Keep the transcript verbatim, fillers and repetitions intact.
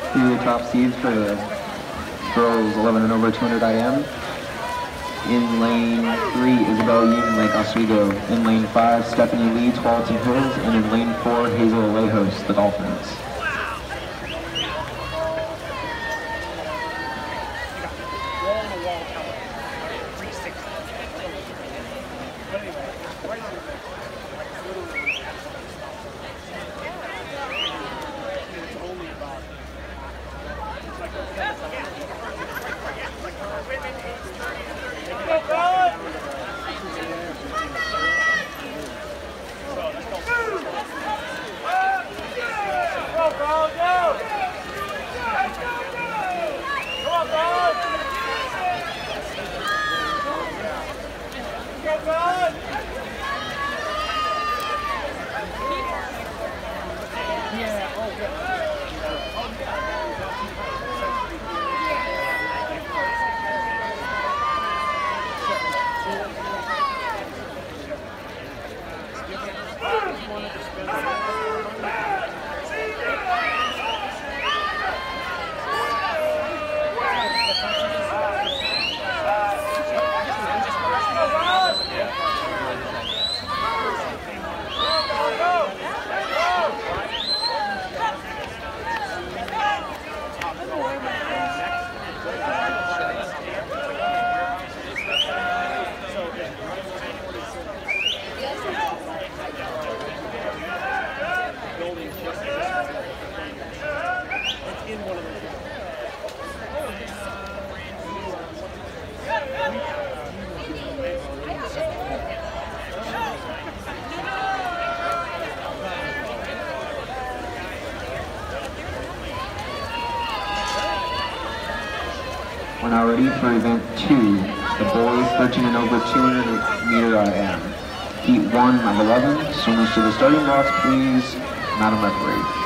Here are your top seeds for the girls eleven and over two hundred I M. In lane three, Isabel Yoon, Lake Oswego. In lane five, Stephanie Lee, Tualatin Hills. And in lane four, Hazel Alejos, the Dolphins. We're now ready for event two, the boys thirteen and over two hundred meter I M. Heat one of eleven, swimmers to the starting blocks, please, Madam Referee.